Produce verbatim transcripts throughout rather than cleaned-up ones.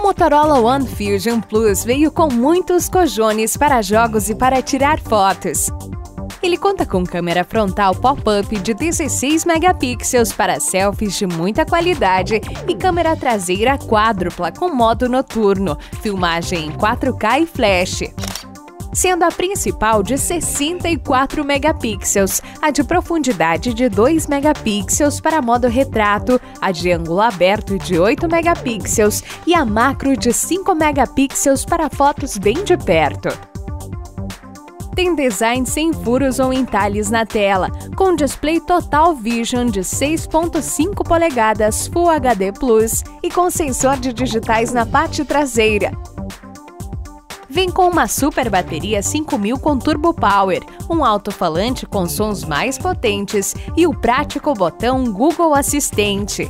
Motorola One Fusion Plus veio com muitos cojones para jogos e para tirar fotos. Ele conta com câmera frontal pop-up de dezesseis megapixels para selfies de muita qualidade e câmera traseira quádrupla com modo noturno, filmagem em quatro K e flash. Sendo a principal de sessenta e quatro megapixels, a de profundidade de dois megapixels para modo retrato, a de ângulo aberto de oito megapixels e a macro de cinco megapixels para fotos bem de perto. Tem design sem furos ou entalhes na tela, com display Total Vision de seis ponto cinco polegadas Full H D Plus e com sensor de digitais na parte traseira. Vem com uma super bateria cinco mil com Turbo Power, um alto-falante com sons mais potentes e o prático botão Google Assistente.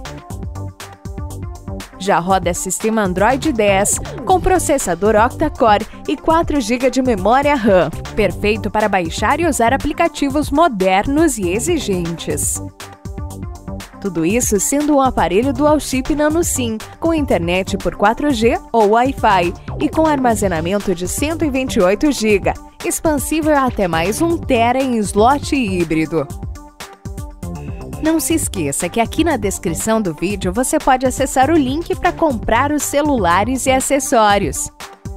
Já roda sistema Android dez, com processador octa-core e quatro gigas de memória RAM, perfeito para baixar e usar aplicativos modernos e exigentes. Tudo isso sendo um aparelho Dual Chip Nano SIM, com internet por quatro G ou Wi-Fi e com armazenamento de cento e vinte e oito gigas, expansível até mais um tera em slot híbrido. Não se esqueça que aqui na descrição do vídeo você pode acessar o link para comprar os celulares e acessórios.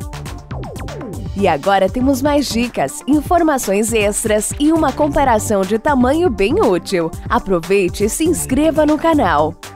E agora temos mais dicas, informações extras e uma comparação de tamanho bem útil. Aproveite e se inscreva no canal.